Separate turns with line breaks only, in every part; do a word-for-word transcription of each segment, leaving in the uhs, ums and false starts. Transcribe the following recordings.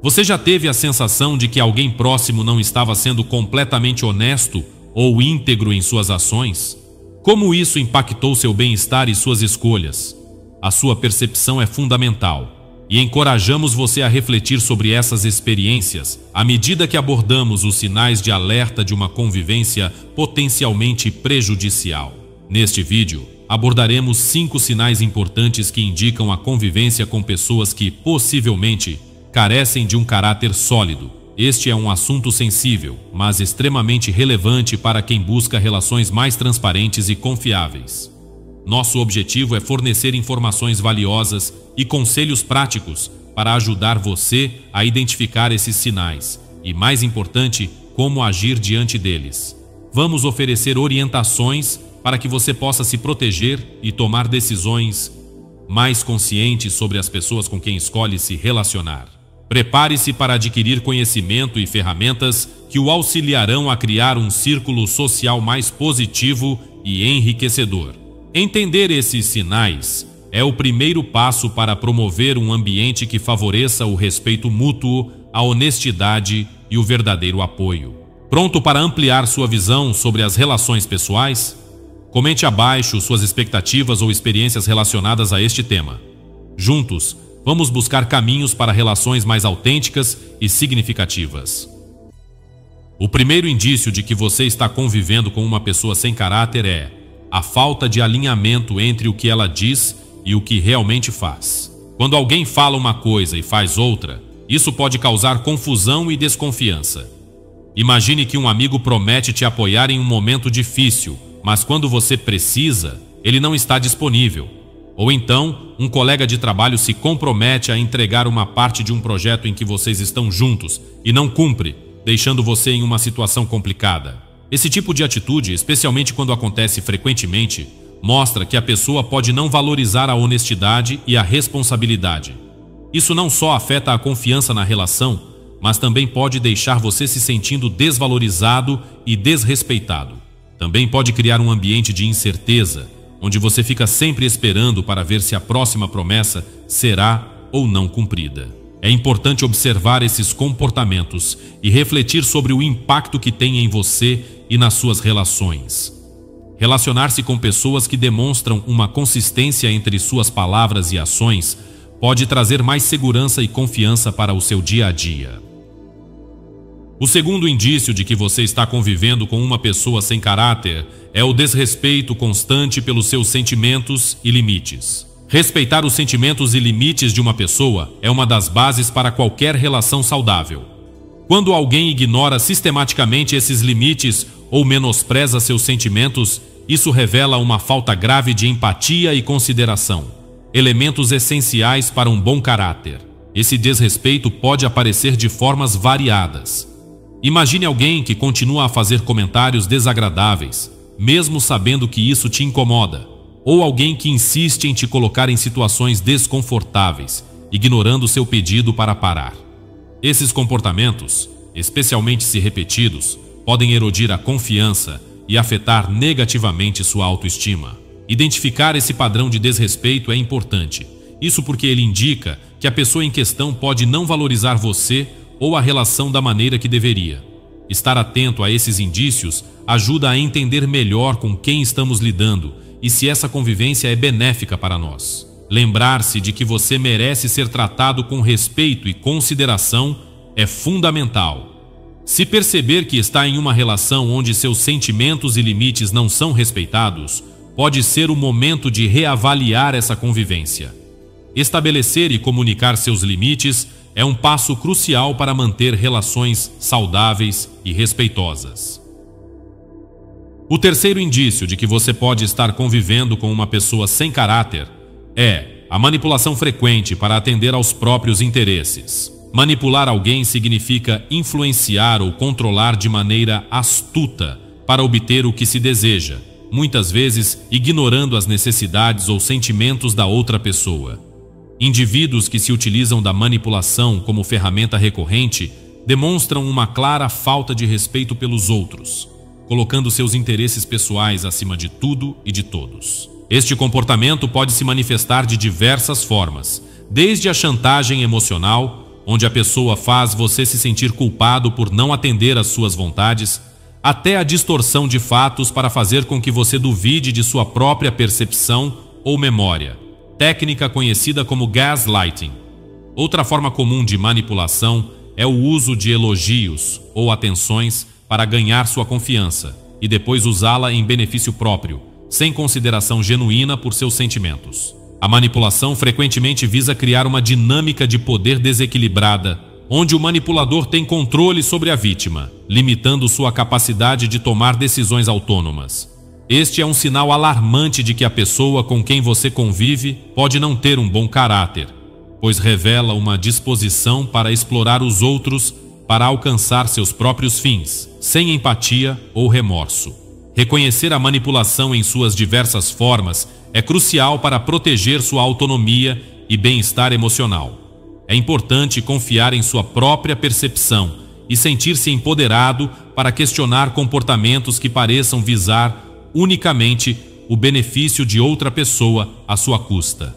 Você já teve a sensação de que alguém próximo não estava sendo completamente honesto ou íntegro em suas ações? Como isso impactou seu bem-estar e suas escolhas? A sua percepção é fundamental e encorajamos você a refletir sobre essas experiências à medida que abordamos os sinais de alerta de uma convivência potencialmente prejudicial. Neste vídeo, abordaremos cinco sinais importantes que indicam a convivência com pessoas que, possivelmente, carecem de um caráter sólido. Este é um assunto sensível, mas extremamente relevante para quem busca relações mais transparentes e confiáveis. Nosso objetivo é fornecer informações valiosas e conselhos práticos para ajudar você a identificar esses sinais e, mais importante, como agir diante deles. Vamos oferecer orientações para que você possa se proteger e tomar decisões mais conscientes sobre as pessoas com quem escolhe se relacionar. Prepare-se para adquirir conhecimento e ferramentas que o auxiliarão a criar um círculo social mais positivo e enriquecedor. Entender esses sinais é o primeiro passo para promover um ambiente que favoreça o respeito mútuo, a honestidade e o verdadeiro apoio. Pronto para ampliar sua visão sobre as relações pessoais? Comente abaixo suas expectativas ou experiências relacionadas a este tema. Juntos, vamos buscar caminhos para relações mais autênticas e significativas. O primeiro indício de que você está convivendo com uma pessoa sem caráter é a falta de alinhamento entre o que ela diz e o que realmente faz. Quando alguém fala uma coisa e faz outra, isso pode causar confusão e desconfiança. Imagine que um amigo promete te apoiar em um momento difícil, mas quando você precisa, ele não está disponível. Ou então, um colega de trabalho se compromete a entregar uma parte de um projeto em que vocês estão juntos e não cumpre, deixando você em uma situação complicada. Esse tipo de atitude, especialmente quando acontece frequentemente, mostra que a pessoa pode não valorizar a honestidade e a responsabilidade. Isso não só afeta a confiança na relação, mas também pode deixar você se sentindo desvalorizado e desrespeitado. Também pode criar um ambiente de incerteza, onde você fica sempre esperando para ver se a próxima promessa será ou não cumprida. É importante observar esses comportamentos e refletir sobre o impacto que tem em você e nas suas relações. Relacionar-se com pessoas que demonstram uma consistência entre suas palavras e ações pode trazer mais segurança e confiança para o seu dia a dia. O segundo indício de que você está convivendo com uma pessoa sem caráter é o desrespeito constante pelos seus sentimentos e limites. Respeitar os sentimentos e limites de uma pessoa é uma das bases para qualquer relação saudável. Quando alguém ignora sistematicamente esses limites ou menospreza seus sentimentos, isso revela uma falta grave de empatia e consideração, elementos essenciais para um bom caráter. Esse desrespeito pode aparecer de formas variadas. Imagine alguém que continua a fazer comentários desagradáveis, mesmo sabendo que isso te incomoda, ou alguém que insiste em te colocar em situações desconfortáveis, ignorando seu pedido para parar. Esses comportamentos, especialmente se repetidos, podem erodir a confiança e afetar negativamente sua autoestima. Identificar esse padrão de desrespeito é importante. Isso porque ele indica que a pessoa em questão pode não valorizar você ou a relação da maneira que deveria. Estar atento a esses indícios ajuda a entender melhor com quem estamos lidando e se essa convivência é benéfica para nós. Lembrar-se de que você merece ser tratado com respeito e consideração é fundamental. Se perceber que está em uma relação onde seus sentimentos e limites não são respeitados, pode ser o momento de reavaliar essa convivência. Estabelecer e comunicar seus limites é um passo crucial para manter relações saudáveis e respeitosas. O terceiro indício de que você pode estar convivendo com uma pessoa sem caráter é a manipulação frequente para atender aos próprios interesses. Manipular alguém significa influenciar ou controlar de maneira astuta para obter o que se deseja, muitas vezes ignorando as necessidades ou sentimentos da outra pessoa. Indivíduos que se utilizam da manipulação como ferramenta recorrente demonstram uma clara falta de respeito pelos outros, colocando seus interesses pessoais acima de tudo e de todos. Este comportamento pode se manifestar de diversas formas, desde a chantagem emocional, onde a pessoa faz você se sentir culpado por não atender às suas vontades, até a distorção de fatos para fazer com que você duvide de sua própria percepção ou memória, técnica conhecida como gaslighting. Outra forma comum de manipulação é o uso de elogios ou atenções para ganhar sua confiança e depois usá-la em benefício próprio, sem consideração genuína por seus sentimentos. A manipulação frequentemente visa criar uma dinâmica de poder desequilibrada, onde o manipulador tem controle sobre a vítima, limitando sua capacidade de tomar decisões autônomas. Este é um sinal alarmante de que a pessoa com quem você convive pode não ter um bom caráter, pois revela uma disposição para explorar os outros para alcançar seus próprios fins, sem empatia ou remorso. Reconhecer a manipulação em suas diversas formas é crucial para proteger sua autonomia e bem-estar emocional. É importante confiar em sua própria percepção e sentir-se empoderado para questionar comportamentos que pareçam visar unicamente o benefício de outra pessoa à sua custa.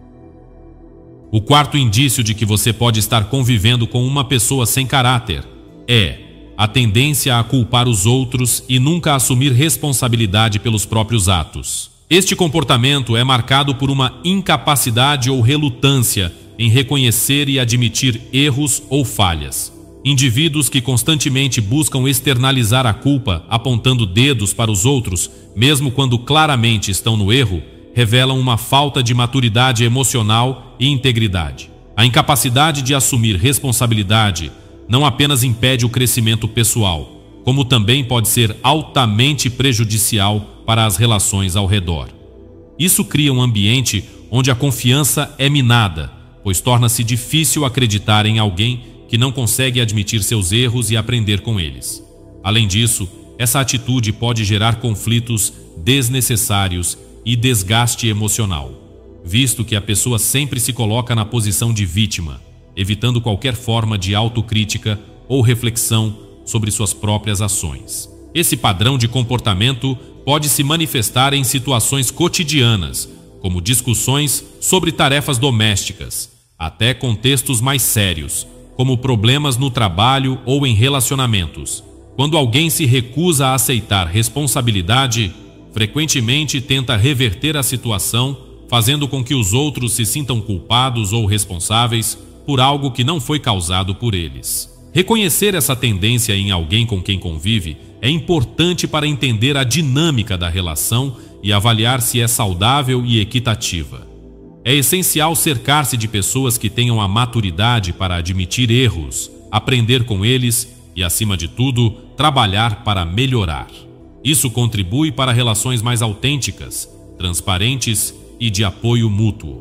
O quarto indício de que você pode estar convivendo com uma pessoa sem caráter é a tendência a culpar os outros e nunca assumir responsabilidade pelos próprios atos. Este comportamento é marcado por uma incapacidade ou relutância em reconhecer e admitir erros ou falhas. Indivíduos que constantemente buscam externalizar a culpa, apontando dedos para os outros, mesmo quando claramente estão no erro, revelam uma falta de maturidade emocional e integridade. A incapacidade de assumir responsabilidade não apenas impede o crescimento pessoal, como também pode ser altamente prejudicial para as relações ao redor. Isso cria um ambiente onde a confiança é minada, pois torna-se difícil acreditar em alguém que não consegue admitir seus erros e aprender com eles. Além disso, essa atitude pode gerar conflitos desnecessários e desgaste emocional, visto que a pessoa sempre se coloca na posição de vítima, evitando qualquer forma de autocrítica ou reflexão sobre suas próprias ações. Esse padrão de comportamento pode se manifestar em situações cotidianas, como discussões sobre tarefas domésticas, até contextos mais sérios, como problemas no trabalho ou em relacionamentos. Quando alguém se recusa a aceitar responsabilidade, frequentemente tenta reverter a situação, fazendo com que os outros se sintam culpados ou responsáveis por algo que não foi causado por eles. Reconhecer essa tendência em alguém com quem convive é importante para entender a dinâmica da relação e avaliar se é saudável e equitativa. É essencial cercar-se de pessoas que tenham a maturidade para admitir erros, aprender com eles e, acima de tudo, trabalhar para melhorar. Isso contribui para relações mais autênticas, transparentes e de apoio mútuo.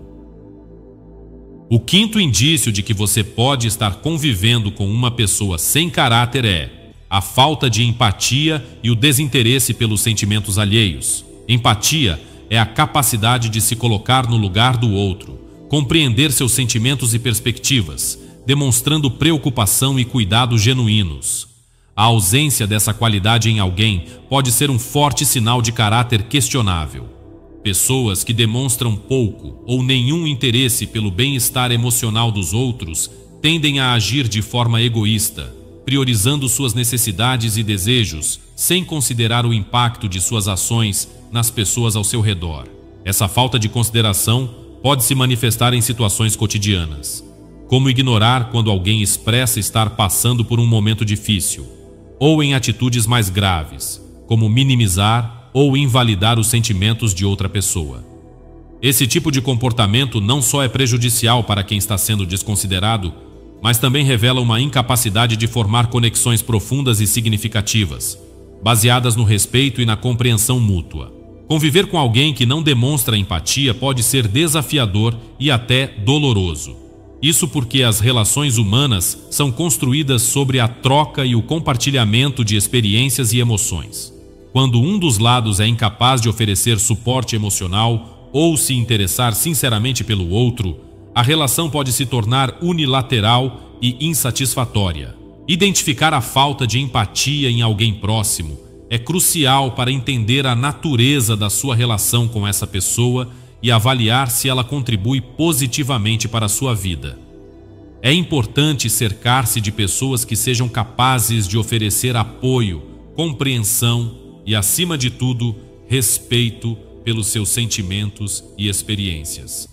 O quinto indício de que você pode estar convivendo com uma pessoa sem caráter é a falta de empatia e o desinteresse pelos sentimentos alheios. Empatia é a capacidade de se colocar no lugar do outro, compreender seus sentimentos e perspectivas, demonstrando preocupação e cuidado genuínos. A ausência dessa qualidade em alguém pode ser um forte sinal de caráter questionável. Pessoas que demonstram pouco ou nenhum interesse pelo bem-estar emocional dos outros tendem a agir de forma egoísta, priorizando suas necessidades e desejos, sem considerar o impacto de suas ações nas pessoas ao seu redor. Essa falta de consideração pode se manifestar em situações cotidianas, como ignorar quando alguém expressa estar passando por um momento difícil, ou em atitudes mais graves, como minimizar ou invalidar os sentimentos de outra pessoa. Esse tipo de comportamento não só é prejudicial para quem está sendo desconsiderado, mas também revela uma incapacidade de formar conexões profundas e significativas, baseadas no respeito e na compreensão mútua. Conviver com alguém que não demonstra empatia pode ser desafiador e até doloroso. Isso porque as relações humanas são construídas sobre a troca e o compartilhamento de experiências e emoções. Quando um dos lados é incapaz de oferecer suporte emocional ou se interessar sinceramente pelo outro, a relação pode se tornar unilateral e insatisfatória. Identificar a falta de empatia em alguém próximo é crucial para entender a natureza da sua relação com essa pessoa e avaliar se ela contribui positivamente para a sua vida. É importante cercar-se de pessoas que sejam capazes de oferecer apoio, compreensão e, acima de tudo, respeito pelos seus sentimentos e experiências.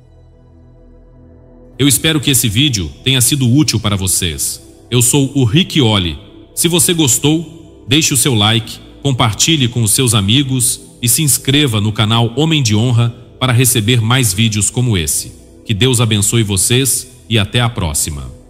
Eu espero que esse vídeo tenha sido útil para vocês. Eu sou o Rick Olli. Se você gostou, deixe o seu like, compartilhe com os seus amigos e se inscreva no canal Homem de Honra para receber mais vídeos como esse. Que Deus abençoe vocês e até a próxima.